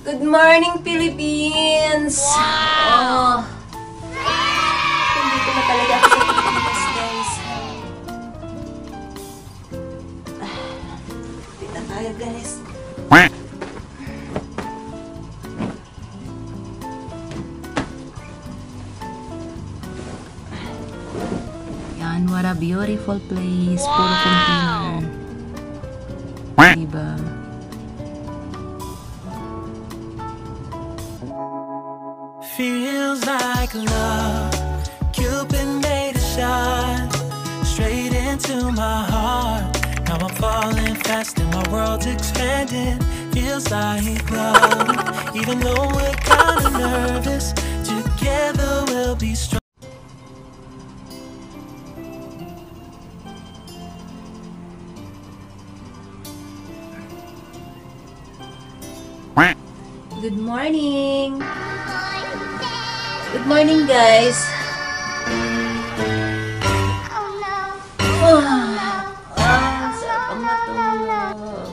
Good morning, Philippines! Wow! Nandito na talaga ako sa Pilipinas, guys. Pita tayo, guys. Yan, what a beautiful place. Puro container. Diba? Feels like love. Cupid made a shot straight into my heart. Now I'm falling fast and my world's expanding. Feels like love. Even though we're kinda nervous, together we'll be strong. Good morning! Good morning, guys! Sarap ang matulog.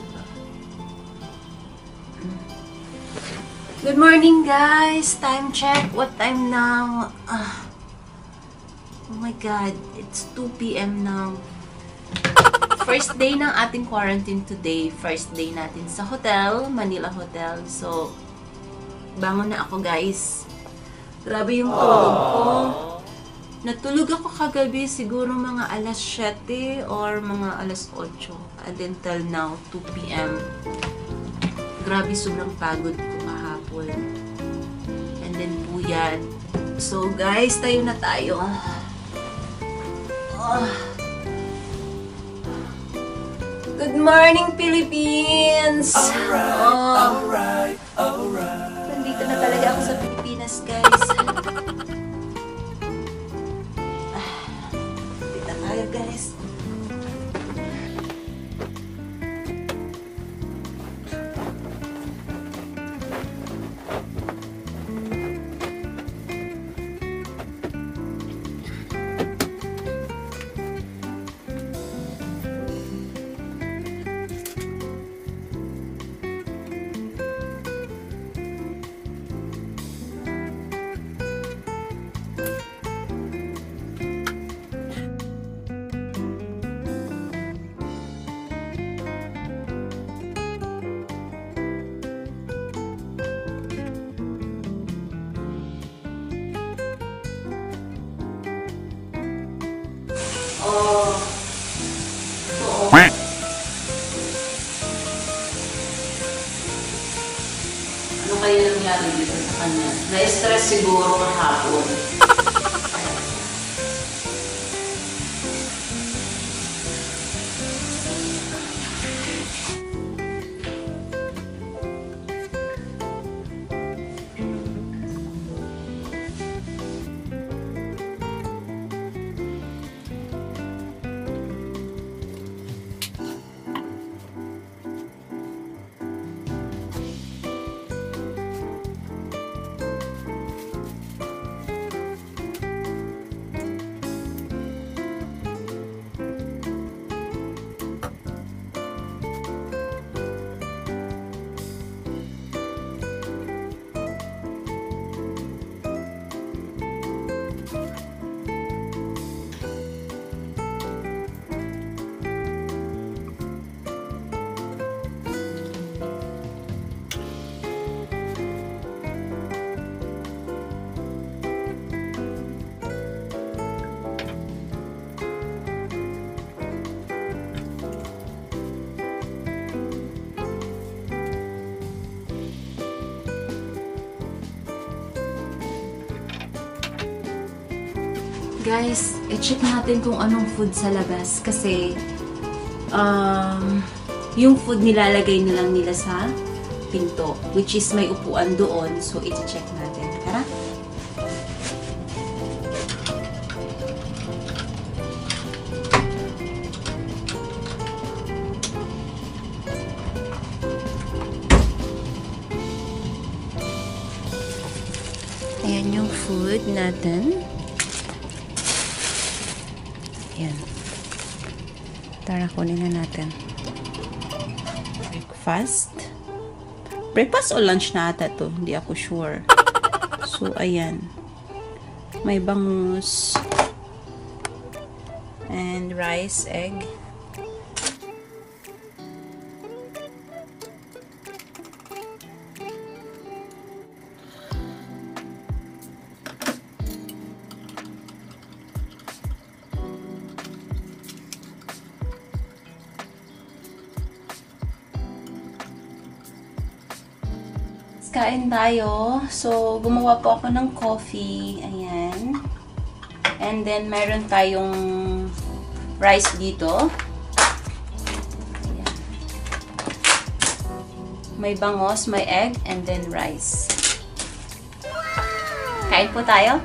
Good morning, guys! Time check. What time now? Oh my God. It's 2 p.m. now. First day ng ating quarantine today. First day natin sa hotel. Manila Hotel. So, bangon na ako, guys. Grabe yung tulog ko. Natulog ako kagabi siguro mga alas 7 or mga alas 8. And until now, 2 p.m. Grabe, sobrang pagod ko kahapon. And then puyat. So, guys, tayo na tayo. Good morning, Philippines! Alright. Nandito na talaga ako sa Pilipinas, guys. Kita tayo, guys. Ano kaya nangyari dito sa kanya? Na-stress siguro kahapon. Guys, i-check natin kung anong food sa labas kasi yung food nilalagay na lang nila sa pinto, which is may upuan doon, so i-check natin. Tara! Ayan yung food natin. Ayan. Tara, kunin na natin. Breakfast. Breakfast o lunch na ata to. Hindi ako sure. So, ayan. May bangus. And rice, egg. Kain tayo. So, gumawa po ako ng coffee. Ayan. And then, meron tayong rice dito. Ayan. May bangos, may egg, and then rice. Kain po tayo.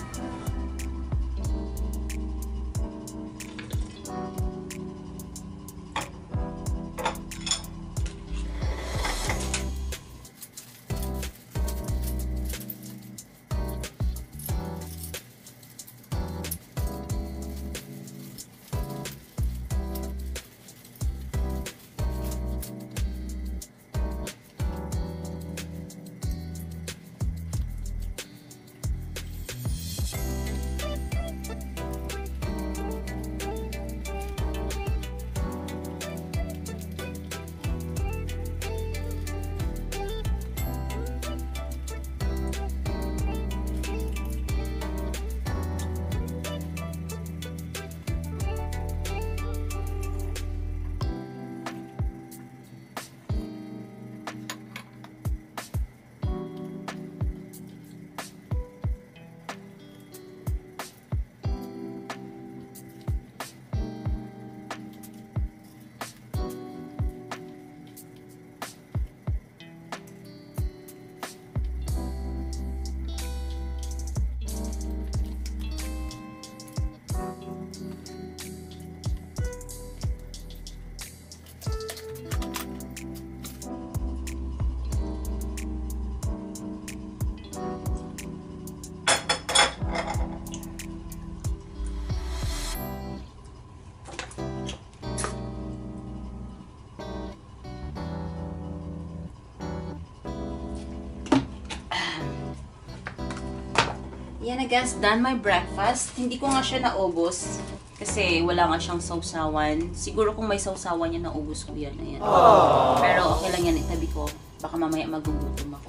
Yan na guys, done my breakfast. Hindi ko nga siya naubos kasi wala nga siyang sausawan. Siguro kung may sausawan yan, naubos ko yan. Ayan. Pero okay lang yan, itabi ko. Baka mamaya magugutom ako.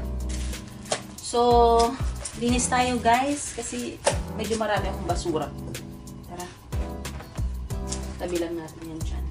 So, linis tayo guys kasi medyo marami akong basura. Tara. Tabi lang natin yan dyan.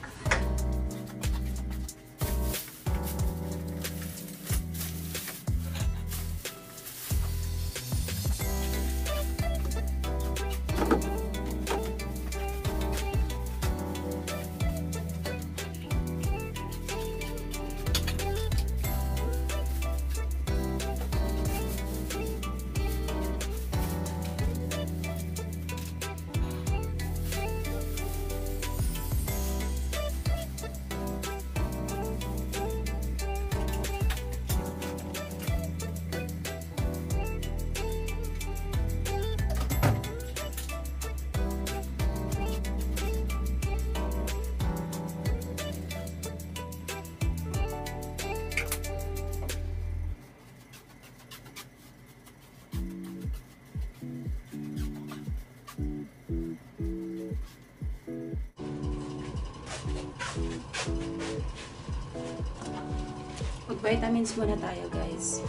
Mag-vitamins muna tayo guys.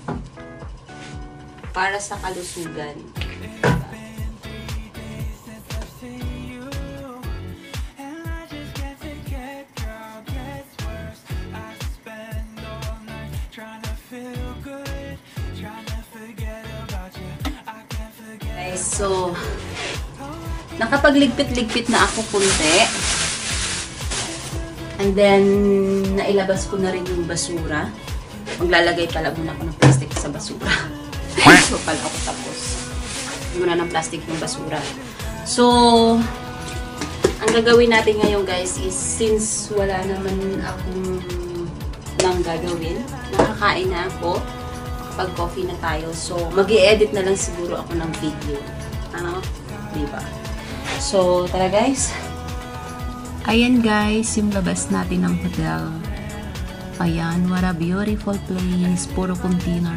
Para sa kalusugan. Guys, so nakapagligpit-ligpit na ako kunti. And then, nailabas ko na rin yung basura. Maglalagay pala muna ako ng plastic sa basura. So, pala ako tapos. Muna ng plastic yung basura. So, ang gagawin natin ngayon guys is, since wala naman akong lang gagawin, nakakain na ako, pag-coffee na tayo. So, mag-i-edit na lang siguro ako ng video. Ano? Diba? So, tara guys. Ayan guys, yung labas natin ng hotel. Ayan, what a beautiful place. Puro container.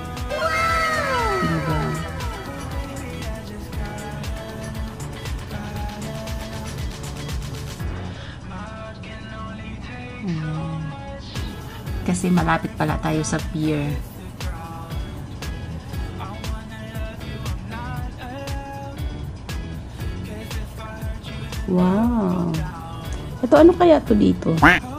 Diba? Ayan. Kasi malapit pala tayo sa pier. Wow. Ito, ano kaya to dito?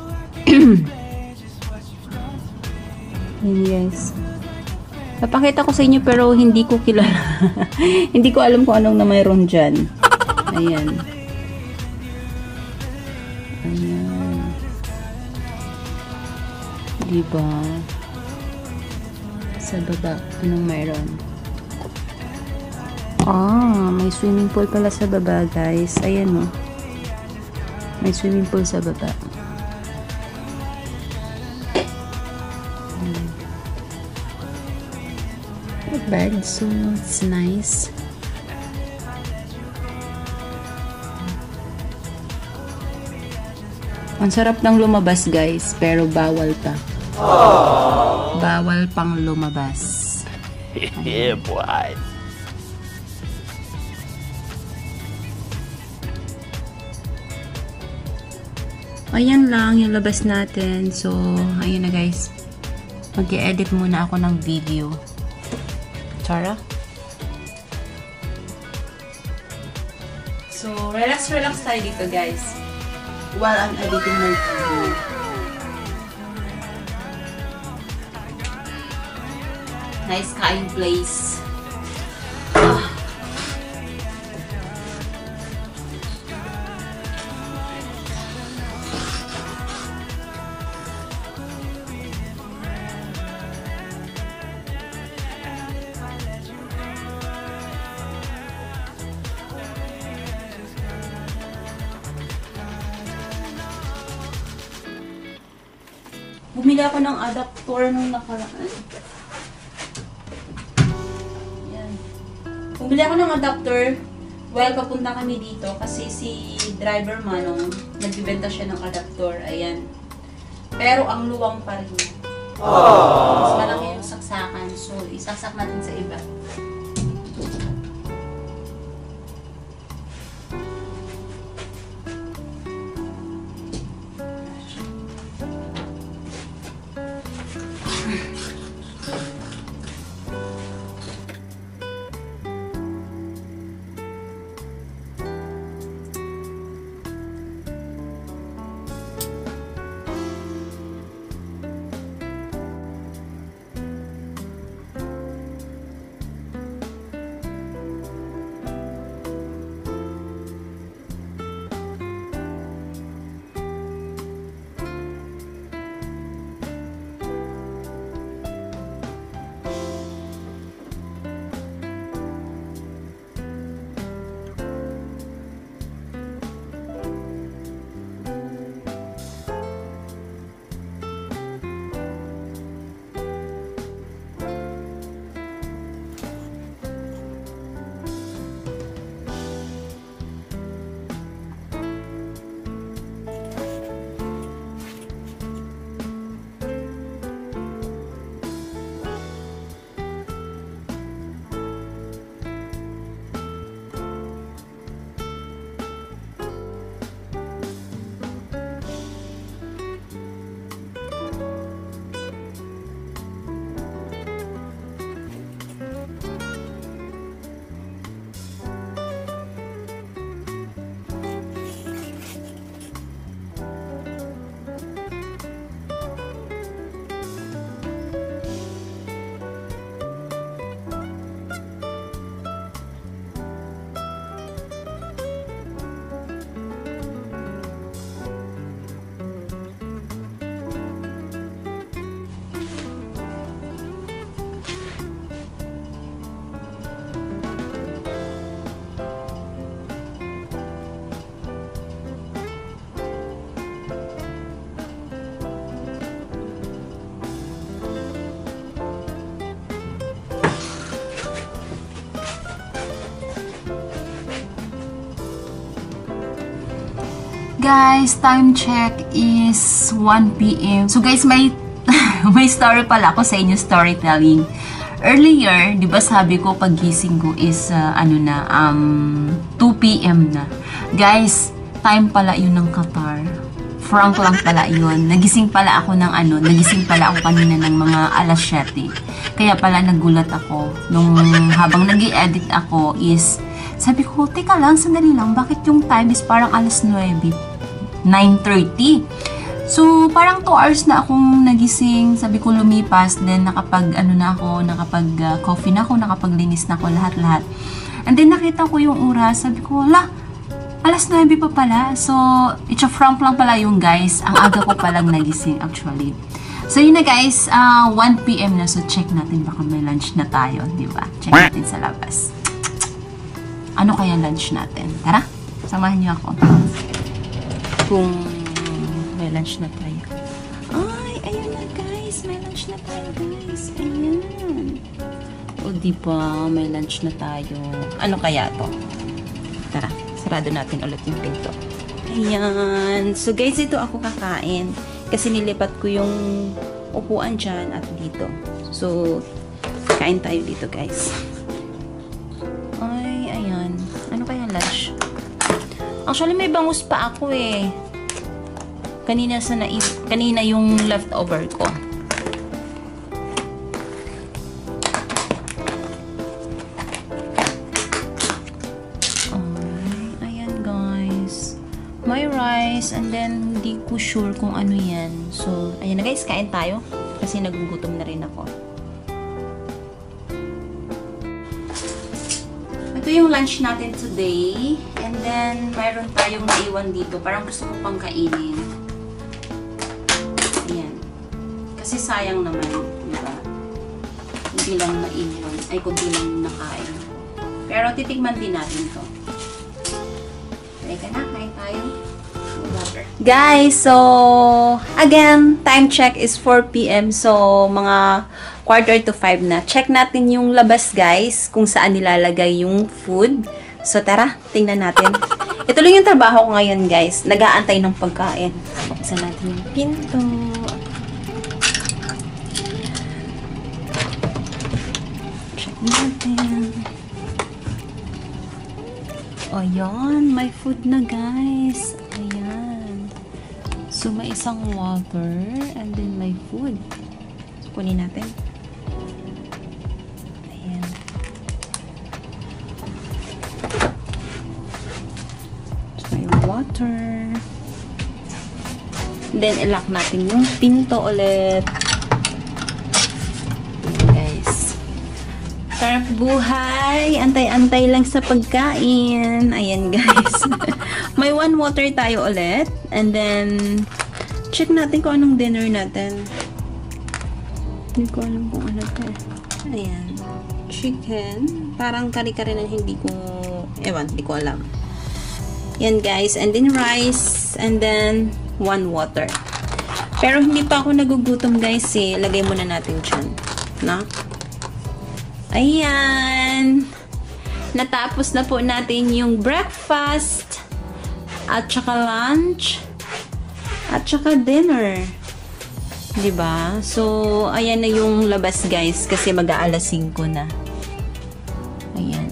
Ayan guys. Napakita ko sa inyo pero hindi ko kilala. Hindi ko alam kung anong na mayroon dyan. Ayan. Ayan. Diba? Sa baba, anong mayroon? Ah, may swimming pool pala sa baba, guys. Ayan, oh. May swimming pool sa baba. Not bad. So, it's nice. Ang sarap ng lumabas, guys. Pero bawal pa. Bawal pang lumabas. Yeah, boy. Ayan lang yung labas natin. So, ayun na guys. Mag-i-edit muna ako ng video. Chara? So, relax tayo dito guys. While I'm editing my video. Nice kain place. Bumili ako ng adapter nung nakaraan. Yan. Bumili ako ng adapter while papunta kami dito kasi si driver Manong nagbibenta siya ng adapter. Ayan. Pero ang luwang pa rin. Mas malaki yung saksakan. So, isaksak natin sa iba. guys, time check is 1 p.m. So guys, may story pala ako sa inyo, storytelling. Earlier, di ba sabi ko paggising ko is 2 p.m. na. Guys, time pala yun ng Qatar. Frank lang pala yun. Nagising pala ako kanina ng mga alas 7. Kaya pala nagulat ako. Nung habang nag-i-edit ako is, sabi ko, teka lang, sandali lang, bakit yung time is parang alas 9? 9:30. So, parang 2 hours na akong nagising. Sabi ko, lumipas. Then, nakapag-coffee na ako, nakapaglinis na ako, lahat-lahat. And then, nakita ko yung oras. Sabi ko, alas 9 pa pala. So, it's a prank lang pala yung guys. Ang aga ko palang nagising actually. So, yun na guys. 1 p.m. na. So, check natin. Baka may lunch na tayo. Diba? Check natin sa labas. Ano kaya lunch natin? Tara, samahan niyo ako. Kung may lunch na tayo. Ay, ayun na guys. May lunch na tayo guys. Ayan. O, diba? May lunch na tayo. Ano kaya to? Tara. Sarado natin ulit yung pinto. Ayan. So, guys, ito ako kakain. Kasi nilipat ko yung upuan dyan at dito. So, kain tayo dito, guys. Ay, ayan. Ano kaya lunch? Actually, may bangus pa ako eh. Kanina yung leftover ko. May rice, and then hindi ko sure kung ano yan. So, ayan na guys, kain tayo. Kasi nagugutom na rin ako. Ito yung lunch natin today. And then, mayroon tayong naiwan dito. Parang gusto ko pang kainin. Ayan. Kasi sayang naman, diba? Hindi lang naiwan. Ay, kundi lang nakain. Pero titikman din natin to. Teka na, kain tayo. Guys, so, again, time check is 4 p.m. So, mga 4:45 na. Check natin yung labas, guys, kung saan nilalagay yung food. So, tara, tingnan natin. Ito lang yung trabaho ko ngayon, guys. Nag-aantay ng pagkain. Buksan natin yung pinto. Check natin. O, yan. May food na, guys. Ayan. So, may isang water and then may food. So, kunin natin. Ayan. So, may water. Then, ilock natin yung pinto ulit. Sarap buhay. Antay-antay lang sa pagkain. Ayan, guys. May 1 water tayo ulit. And then, check natin kung anong dinner natin. Hindi ko alam kung ano to. Ayan. Chicken. Parang kari-kari na hindi ko... hindi ko alam. Yan, guys. And then, rice. And then, 1 water. Pero hindi pa ako nagugutom, guys, eh. Lagay muna natin dyan. No? Ayan. Natapos na po natin yung breakfast at saka lunch at saka dinner. Diba? So, ayan na yung labas, guys, kasi mag-aalas 5 na. Ayan.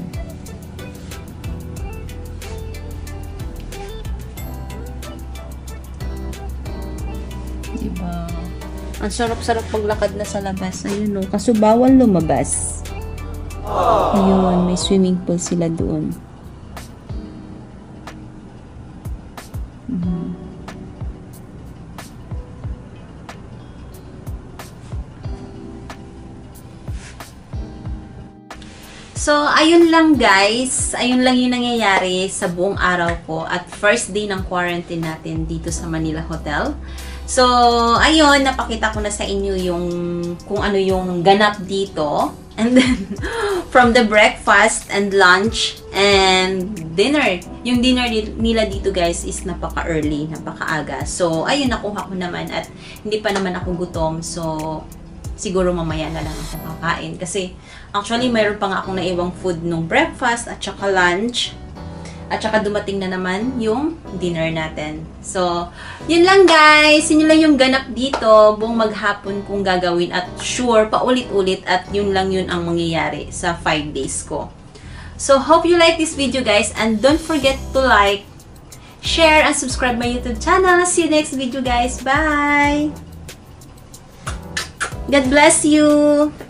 Diba? Ang sarap-sarap paglakad na sa labas. Ayun, no? Kaso bawal lumabas. Ayun, may swimming pool sila doon. So, ayun lang guys. Ayun lang yung nangyayari sa buong araw ko at first day ng quarantine natin dito sa Manila Hotel. So, ayun, napakita ko na sa inyo yung kung ano yung ganap dito. And then, from the breakfast and lunch and dinner. Yung dinner nila dito guys is napaka-early, napaka-aga. So, ayun, nakuha ko naman at hindi pa naman ako gutom. So, siguro mamaya na lang ako kakain. Kasi, actually, mayroon pa nga akong naiwang food nung breakfast at saka lunch. At saka dumating na naman yung dinner natin. So, yun lang guys. Yun lang yung ganap dito. Buong maghapon kong gagawin. At sure, paulit-ulit. At yun lang yun ang mangyayari sa 5 days ko. So, hope you like this video guys. And don't forget to like, share, and subscribe my YouTube channel. See you next video guys. Bye! God bless you!